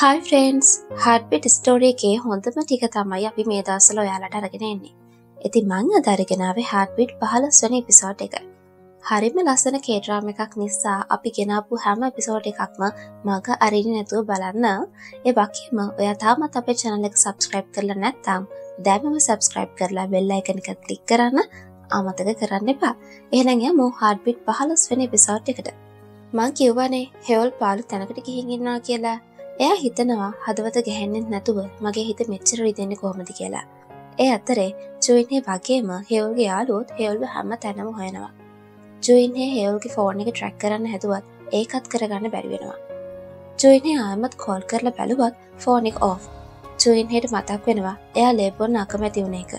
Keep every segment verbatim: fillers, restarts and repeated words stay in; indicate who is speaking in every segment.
Speaker 1: Hi friends, Heartbeat Story එකේ හොඳම ටික තමයි අපි මේ දවස්වල ඔයාලට අරගෙන එන්නේ. ඉතින් මම අද අරගෙන ආවේ Heartbeat පහළොස් වෙනි එපිසෝඩ් එක. හරිම ලස්සන K drama එකක් නිසා අපි ගෙනාපු හැම එපිසෝඩ් එකක්ම මග අරින්නේ නැතුව බලන්න. ඒ වගේම ඔයා තාමත් අපේ channel එක subscribe කරලා නැත්නම් දැන්ම subscribe කරලා bell icon එක click කරන්න අමතක කරන්න එපා. එහෙනම් යමු Heartbeat පහළොස් වෙනි එපිසෝඩ් එකට. මම කියවනේ හෙවල් පාළු තැනකට ගිහින් ඉන්නවා කියලා. එයා හිතනවා හදවත ගැහෙන්නේ නැතුව මගේ හිත මෙච්චර රිදෙන්නේ කොහොමද කියලා. ඒ අතරේ ජුයින්හේ වගේම හෙවල්ගේ යාළුවොත් හෙවල්ව හැම තැනම හොයනවා. ජුයින්හේ හෙවල්ගේ ෆෝන් එක ට්‍රැක් කරන්න හැදුවත් ඒකත් කරගන්න බැරි වෙනවා. ජුයින්හේ ආයෙමත් කෝල් කරලා බැලුවත් ෆෝන් එක ඔෆ්. ජුයින්හේට මතක් වෙනවා එයා ලේබොන් අකමැති වුණ එක.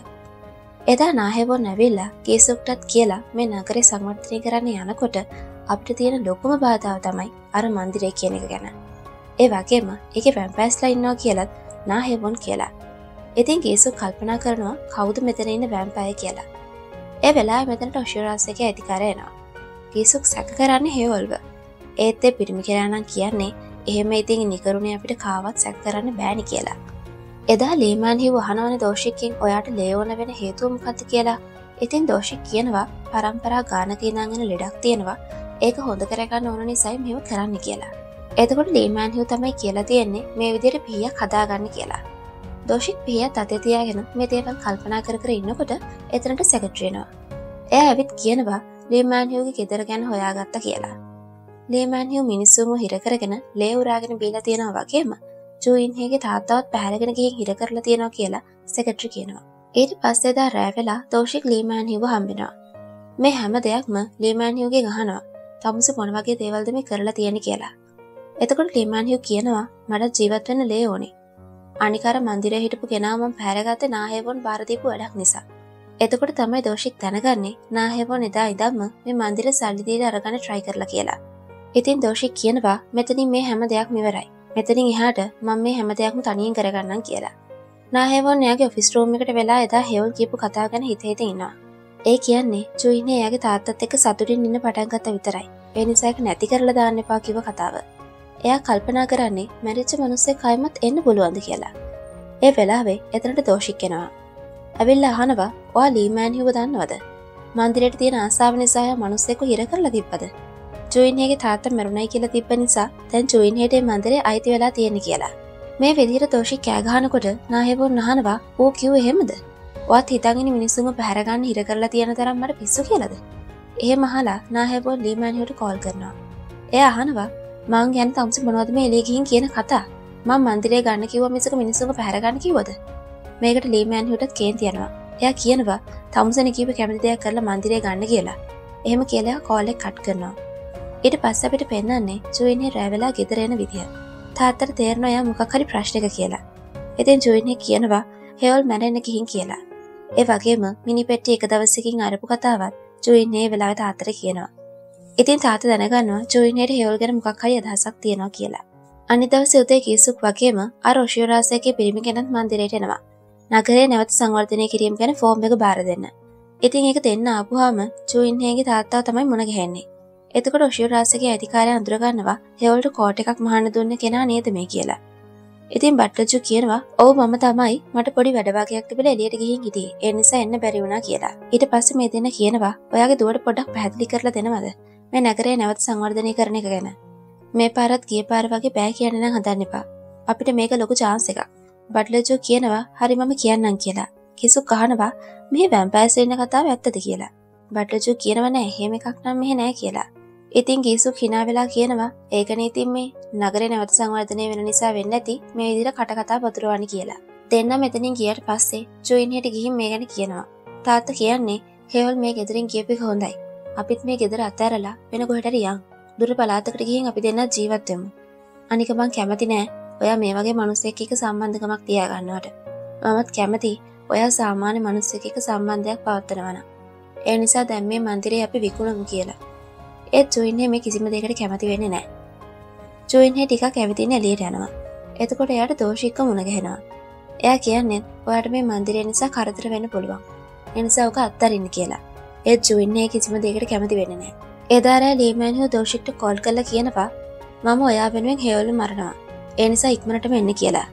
Speaker 1: එදා නාහෙබොන් ඇවිල්ලා කීසුක්ටත් කියලා මේ නගරේ සංවර්ධනය කරන්න යනකොට අපිට තියෙන ලොකුම බාධාව තමයි අර මන්දිරය කියන එක ගැන. ඒ වගේම ඒකේ වැම්පයර්ස්ලා ඉන්නවා කියලත් නාහෙබොන් කියලා. ඉතින් ගේසු කල්පනා කරනවා කවුද මෙතන ඉන්න වැම්පයර් කියලා. ඒ වෙලාවේ මෙතනට ඔෂියරාස් එකේ අධිකාරය එනවා. ගේසුක් සැක කරන්නේ හේවල්ව. ඒත් ඒ පිරිමි කෙනා නම් කියන්නේ එහෙම ඉතින් නිකරුණේ අපිට කාවත් සැක කරන්න බෑනි කියලා. එදා ලීමන් හිව වහනවනේ දෝෂිකෙන් ඔයාට ලේවන වෙන හේතුව මොකක්ද කියලා. ඉතින් දෝෂික කියනවා පරම්පරා ගානක ඉඳන් එන ලෙඩක් තියෙනවා. ඒක හොඳ කරගන්න ඕන නිසායි මේව කරන්න කියලා. එතකොට ලීමන් හිව තමයි කියලා තියෙන්නේ මේ විදිහට පිහියක් හදාගන්න කියලා. දෝෂික් පිහියත් අතේ තියාගෙන මේ දේවල් කල්පනා කර කර ඉන්නකොට එතනට සෙක්‍රටරි එනවා. එයා ඇවිත් කියනවා ලීමන් හිවගේ ගෙදර ගැන හොයාගත්තා කියලා. ලීමන් හිව මිනිස්සුන්ව හිර කරගෙන ලේ උරාගෙන බීලා තියෙනවා වගේම ජුයින්හේගේ තාත්තවත් පැහැරගෙන ගිහින් හිර කරලා තියෙනවා කියලා සෙක්‍රටරි කියනවා. ඊට පස්සේ දා රෑ වෙලා දෝෂික් ලීමන් හිව හම්බෙනවා. මේ හැම දෙයක්ම ලීමන් හිවගෙන් අහනවා තමුසේ මොන වගේ දේවල්ද මේ කරලා තියෙන්නේ කියලා. එතකොට ලීමන් හිව් කියනවා මට ජීවත් වෙන්න ලේ ඕනේ. අනික අර මන්දිරේ හිටපු කෙනා මම පැහැරගත්තේ නාහෙබොන් බාර දීපු වැඩක් නිසා. එතකොට තමයි දෝෂික් දැනගන්නේ නාහෙබොන් එදා ඉඳන්ම මේ මන්දිරේ සල්ලි දීලා අරගන්න try කරලා කියලා. ඉතින් දෝෂික් කියනවා මෙතනින් මේ හැම දෙයක්ම ඉවරයි. මෙතනින් එහාට මම මේ හැම දෙයක්ම තනියෙන් කරගන්නම් කියලා. නාහෙබොන් එයාගේ ඔෆිස් රූම් එකට වෙලා එදා හෙවල් කියපු කතාව ගැන හිත හිත ඉන්නවා. ඒ කියන්නේ ජුයින්හේ එයාගේ තාත්තත් එක්ක සතුටින් ඉන්න පටන් ගත්තා විතරයි. ඒ නිසා ඒක නැති කරලා දාන්න එපා කිව්ව කතාව. එයා කල්පනා කරන්නේ මැරිච්ච මිනිස්සෙක් ආයෙමත් එන්න පුළුවන්ද කියලා. ඒ වෙලාවේ එතනට දෝෂික් එනවා. ඇවිල්ලා අහනවා ඔයා ලීමන් හිව දන්නවද? මන්දිරේට තියෙන ආසාව නිසා එයා මිනිස්සෙක්ව හිර කරලා තිබ්බද? ජුයින්හේගේ තාත්තා මරුණයි කියලා තිබ්බ නිසා දැන් ජුයින්හේට මේ මන්දිරේ අයිති වෙලා තියෙන්නේ කියලා. මේ විදිහට දෝෂික් කෑ ගහනකොට නාහෙබොන් අහනවා ඌ කිව්වේ එහෙමද? ඔයාත් හිතන් ඉන්න මිනිස්සුන්ව පැහැර ගන්න හිර කරලා තියෙන තරම් මට පිස්සු කියලාද? එහෙම අහලා නාහෙබොන් ලීමන් හිවට කෝල් කරනවා. එයා අහනවා මං ගැන තමුසේ මොනවද මේ එළිය ගිහින් කියන කතා? මම මන්දිරේ ගන්න කිව්වා මිසක මිනිස්සුන්ව පැහැර ගන්න කිව්වද? මේකට ලීමන් හිවටත් කේන්ති යනවා. එයා කියනවා තමුසේනේ කිව්වේ කැමති දෙයක් කරලා මන්දිරේ ගන්න කියලා. එහෙම කියලා කෝල් එක කට් කරනවා. ඊට පස්සේ අපිට පෙන්නන්නේ ජුයින්හේ රෑ වෙලා ගෙදර එන විදිය. තාත්තට තේරෙනවා එයා මොකක් හරි ප්‍රශ්නයක කියලා. ඉතින් ජුයින්හේ කියනවා හෙවල් මැරෙන්න ගිහින් කියලා. ඒ වගේම මිනි පෙට්ටි එක දවසකින් අරපු කතාවත් ජුයින්හේ වෙලාවට තාත්තට කියනවා. ඉතින් තාත්තා දැනගන්නවා ජුයින්හේට හෙවල් ගැන මොකක් හරි අදහසක් තියෙනවා කියලා. අනිත් දවසේ උදේ කීසුක් වගේම අර ඔෂියරාසේගේ පිරිමි කෙනත් මන්දිරයට එනවා. නගරේ නැවත සංවර්ධනය කිරීම ගැන ෆෝම් එක බාර දෙන්න. ඉතින් ඒක දෙන්න ආපුවාම ජුයින්හේගේ තාත්තා තමයි මුණ ගැහෙන්නේ. එතකොට ඔෂියරාසේගේ අධිකාරිය අඳුර ගන්නවා හෙවල්ට කෝට් එකක් මහන්න දුන්න කෙනා නේද මේ කියලා. ඉතින් බට්ලජු කියනවා ඔව් මම තමයි මට පොඩි වැඩ වගේක් තිබිලා එළියට ගිහින් හිටියේ. ඒ නිසා එන්න බැරි වුණා කියලා. ඊට පස්සේ මේ දෙන්න කියනවා ඔයාගේ දුවට පොඩ්ඩක් පැහැදිලි කරලා දෙනවද? මේ නගරේ නැවත සංවර්ධනය කරන එක ගැන. මේ පාරත් ගිය පාර වගේ බෑ කියන්න නම් හදන්න එපා. අපිට මේක ලොකු chance එකක්. බට්ලජෝ කියනවා හරි මම කියන්නම් කියලා. කිසුක් අහනවා මේ වැම්පයර්ස් ඉන්න කතාව ඇත්තද කියලා. බට්ලජෝ කියනවා නෑ එහෙම එකක් නම් මෙහෙ නෑ කියලා. ඉතින් කිසුක් hina වෙලා කියනවා ඒකනේ ඉතින් මේ නගරේ නැවත සංවර්ධනය වෙන නිසා වෙන්නේ නැති මේ විදිහට කට කතා පතුරවන්නේ කියලා. දෙන්න මෙතනින් ගියට පස්සේ ජුයින්හේට ගිහින් මේ ගැන කියනවා. තාත්තා කියන්නේ හේවල් මේ ගෙදරින් ගියපු එක හොඳයි. අපිත් මේ ගෙදර අතෑරලා වෙන කොහෙට හරි යන්. දුර පළාතකට ගිහින් අපි දෙන්නත් ජීවත් වෙමු. අනික මං කැමති නෑ ඔයා මේ වගේ මිනිස්සෙක් එක්ක සම්බන්ධකමක් තියාගන්නවට. මමත් කැමති ඔයා සාමාන්‍ය මිනිස්සෙක් එක්ක සම්බන්ධයක් පවත්වනවා නම්. ඒ නිසා දැන් මේ මන්දිරේ අපි විකුණමු කියලා. ඒත් ජුයින්හේ මේ කිසිම දෙයකට කැමති වෙන්නේ නෑ. ජුයින්හේ ටිකක් ඇවිදින්න එළියට යනවා. එතකොට එයාට දෝෂික්ව මුණ ගැහෙනවා. එයා කියන්නේ ඔයාට මේ මන්දිරය නිසා කරදර වෙන්න පුළුවන්. ඒ නිසා ඔක අත්හරින්න කියලා. ඒත් ජුයින්හේ කිසිම දෙයකට කැමති වෙන්නේ නෑ. එදා රෑ ලීමන් හිව දෝෂික්ට කෝල් කරලා කියනවා මම ඔයා වෙනුවෙන් හෙවල් මරනවා. ඒ නිසා ඉක්මනටම එන්න කියලා.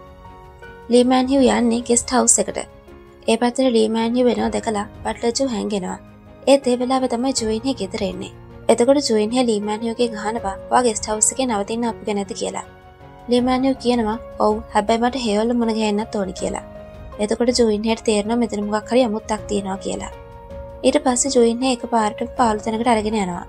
Speaker 1: ලී මෑන්හිව් යන්නේ ගෙස්ට් හවුස් එකට. ඒ පැත්තට ලී මෑන්හිව් එනවා දැකලා බට්ලර් ජෝ හැංගෙනවා. ඒත් ඒ වෙලාවේ තමයි ජුයින්හේ ගෙදර එන්නේ. එතකොට ජුයින්හේ ලී මෑන්හිව්ගේ ගහනවා "වා ගෙස්ට් හවුස් එකේ නවතින්න අපි ගැනද" කියලා. ලී මෑන්හිව් කියනවා "ඔව් හැබැයි මට හේවල් මුණ ගැහෙන්නත් ඕනි" කියලා. එතකොට ජුයින්හේට තේරෙනවා මෙතන මොකක් හරි අමුත්තක් තියෙනවා කියලා. ඊට පස්සේ ජුයින්හේ එකපාරටම පාළු තැනකට අරගෙන යනවා.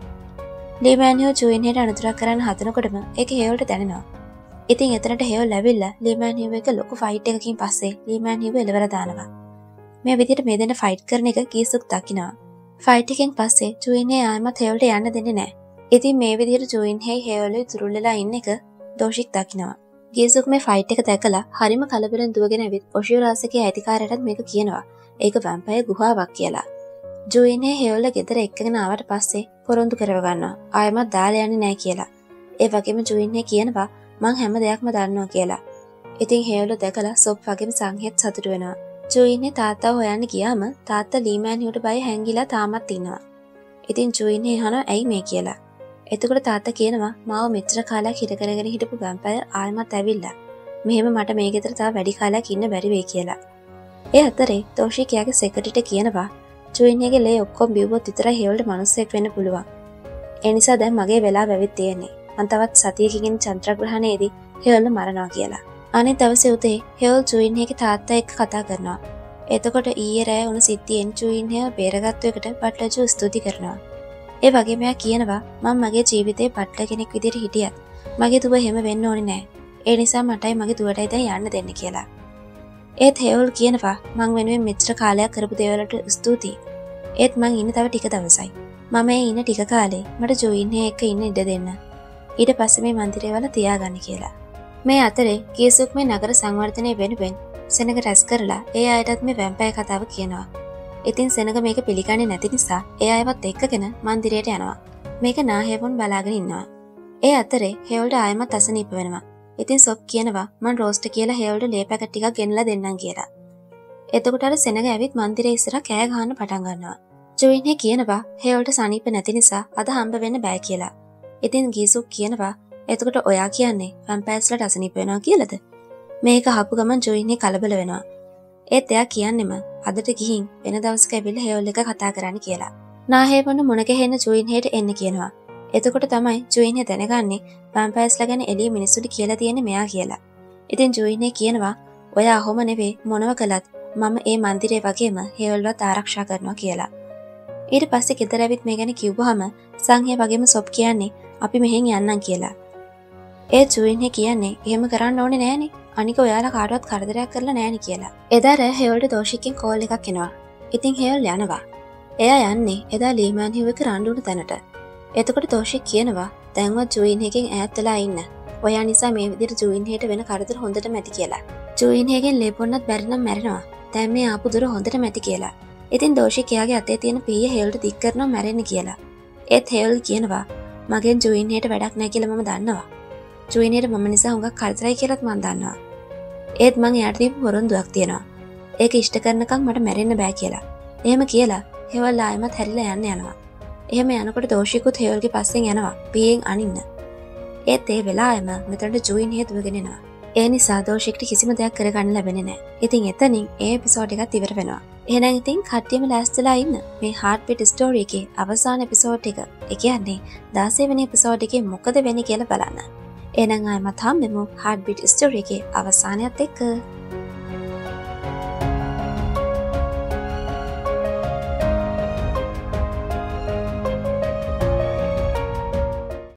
Speaker 1: ලී මෑන්හිව් ජුයින්හේට අනුතරක් කරන්න හදනකොටම ඒක හේවල්ට දැනෙනවා. ඉතින් එතනට හේවල් ඇවිල්ලා ලී මෑන්හිව් එක ලොකු ෆයිට් එකකින් පස්සේ ලී මෑන්හිව් එලවර දානවා. මේ විදිහට මේ දෙන්න ෆයිට් කරන එක ගීසුක් දකිනවා. ෆයිට් එකෙන් පස්සේ ජුයින්හේ ආයෙමත් හේවල්ට යන්න දෙන්නේ නැහැ. ඉතින් මේ විදිහට ජුයින්හේ හේවලේ තුරුල් වෙලා ඉන්න එක දෝෂික් දකිනවා. ගීසුක් මේ ෆයිට් එක දැකලා හරිම කලබලෙන් දුවගෙන ඇවිත් ඔෂියුරාසගේ අයිතිකාරයටත් මේක කියනවා. ඒක වැම්පයර් ගුහාවක් කියලා. ජුයින්හේ හේවල ගෙදර එක්කගෙන ආවට පස්සේ පොරොන්දු කරව ගන්නවා. ආයෙමත් දාලා යන්නේ නැහැ කියලා. ඒ වගේම ජුයින්හේ කියනවා මං හැම දෙයක්ම දන්නවා කියලා. ඉතින් හේවල දැකලා සොප් වගේම සංහෙත් සතුටු වෙනවා. ජුයින්හේ තාත්තාව හොයන්න ගියාම තාත්තා ලී මෑන්හිව්ට බය හැංගිලා තාමත් ඉන්නවා. ඉතින් ජුයින්හේ අහනවා ඇයි මේ කියලා. එතකොට තාත්තා කියනවා මාව මෙච්චර කාලයක් හිර කරගෙන හිටපු වැම්පයර් ආයෙමත් ඇවිල්ලා. මෙහෙම මට මේ ගෙදර තව වැඩි කාලයක් ඉන්න බැරි වෙයි කියලා. ඒ අතරේ තෝෂික් එයාගේ සෙක්‍රටරිට කියනවා ජුයින්හේගේ ලේ ඔක්කොම බිව්වොත් විතරයි හේවල්ට මිනිස්සෙක් වෙන්න පුළුවන්. ඒ නිසා දැන් මගේ වෙලාව වෙවිත් තියෙන්නේ. මං තවත් සතියකින් චන්ද්‍රග්‍රහණයේදී හේවල් මරනවා කියලා. අනිත් දවසේ උදේ හේවල් ජුයින්හේගේ තාත්තා එක්ක කතා කරනවා. එතකොට ඊයේ රෑ වුණ සිද්ධියෙන් ජුයින්හේව බේරගත්තු එකට බට්ලර් ජෝ ස්තුති කරනවා. ඒ වගේම එයා කියනවා මම මගේ ජීවිතේ බට්ලර් කෙනෙක් විදිහට හිටියත් මගේ දුව එහෙම වෙන්න ඕනේ නෑ. ඒ නිසා මටයි මගේ දුවටයි දැන් යන්න දෙන්න කියලා. ඒත් හේවල් කියනවා මං වෙනුවෙන් මෙච්චර කාලයක් කරපු දේවල්ට ස්තුතියි. ඒත් මං ඉන්නේ තව ටික දවසයි. මම ඒ ඉන්න ටික කාලේ මට ජුයින්හේ එක්ක ඉන්න ඉඩ දෙන්න. ඊට පස්සේ මේ මන්දිරය වල තියාගන්න කියලා. මේ අතරේ ගීසුක් මේ නගර සංවර්ධනය වෙනුවෙන් සෙනග රැස් කරලා ඒ අයටත් මේ වැම්පයර් කතාව කියනවා. ඉතින් සෙනග මේක පිළිගන්නේ නැති නිසා ඒ අයවත් එක්කගෙන මන්දිරයට යනවා. මේක නාහෙවුන් බලාගෙන ඉන්නවා. ඒ අතරේ හේවල්ට ආයෙමත් අසනීප වෙනවා. ඉතින් සොප් කියනවා මං රෝස්ට් කියලා හේවල්ට ලේ පැකට් ටිකක් ගෙනලා දෙන්නම් කියලා. එතකොට අර සෙනග ඇවිත් මන්දිරේ ඉස්සරහ කෑ ගහන්න පටන් ගන්නවා. ජුයින්හේ කියනවා හේවල්ට සනීප නැති නිසා අද හම්බ වෙන්න බෑ කියලා. ඉතින් ගීසුක් කියනවා එතකොට ඔයා කියන්නේ වැම්පයර්ස්ලට අසනීප වෙනවා කියලාද? මේක අහපු ගමන් ජුයින්හේ කලබල වෙනවා. ඒත් එයා කියන්නෙම අදට ගිහින් වෙන දවසක ඇවිල්ලා හේවල් එක කතා කරන්න කියලා. නාහෙවුන් මුණ ගැහෙන්න ජුයින්හේට එන්න කියනවා. එතකොට තමයි ජුයින්හේ දැනගන්නේ වැම්පයර්ස්ලා ගැන එළිය මිනිස්සුන්ට කියලා තියෙන්නේ මෙයා කියලා. ඉතින් ජුයින්හේ කියනවා ඔයා අහොම නෙවෙයි මොනව කළත් මම ඒ මන්දිරේ වගේම හේවල්වත් ආරක්ෂා කරනවා කියලා. ඊට පස්සේ ගෙදර ඇවිත් මේ ගැන කිව්වහම සංහේ වගේම සොප් කියන්නේ අපි මෙහෙන් යන්නම් කියලා. ඒ ජුයින්හේ කියන්නේ එහෙම කරන්න ඕනේ නෑනේ. අනික ඔයාලා කාටවත් කරදරයක් කරලා නෑනේ කියලා. එදා රෑ හේවල්ට දෝෂිකෙන් කෝල් එකක් එනවා. ඉතින් හේවල් යනවා. එයා යන්නේ එදා ලී මෑන්හිව් එක රණ්ඩුන තැනට. එතකොට දෝෂික් කියනවා දැන්වත් ජුයින්හේගෙන් ඈත් වෙලා ඉන්න. ඔයා නිසා මේ විදිහට ජුයින්හේට වෙන කරදර හොඳටම ඇති කියලා. ජුයින්හේගෙන් ලේ පොන්නත් බැරි නම් මැරෙනවා. දැන් මේ ආපු දුර හොඳටම ඇති කියලා. ඉතින් දෝෂික් එයාගේ අතේ තියෙන පීය හේවල්ට දික් කරනවා මැරෙන්න කියලා. ඒත් හේවල් කියනවා මගෙන් ජුයින්හේට වැඩක් නැහැ කියලා මම දන්නවා. ජුයින්හේට මම නිසා හුඟක් කරදරයි කියලාත් මම දන්නවා. ඒත් මං එයාට දීපු පොරොන්දුවක් තියෙනවා. ඒක ඉෂ්ට කරනකම් මට මැරෙන්න බෑ කියලා. එහෙම කියලා හේවල් ආයෙමත් හැරිලා යන්න යනවා. එහෙම යනකොට දෝෂිකුත් හේවල්ගේ පස්සෙන් යනවා පීයෙන් අනින්න. ඒත් ඒ වෙලාවෙම මෙතනට ජුයින්හේ දුවගෙන එනවා. ඒ නිසා දෝෂික්ට කිසිම දෙයක් කරගන්න ලැබෙන්නේ නැහැ. ඉතින් එතනින් ඒ එපිසෝඩ් එකත් ඉවර වෙනවා. එහෙනම් ඉතින් කට්ටියම ලෑස්තිලා ඉන්න මේ හાર્ට්බීට් ස්ටෝරි එකේ අවසාන එපිසෝඩ් එක. ඒ කියන්නේ දාසය වෙනි එපිසෝඩ් එකේ මොකද වෙන්නේ කියලා බලන්න. එහෙනම් ආයෙමත් හම්බෙමු හાર્ට්බීට් ස්ටෝරි එකේ අවසානයත් එක්ක.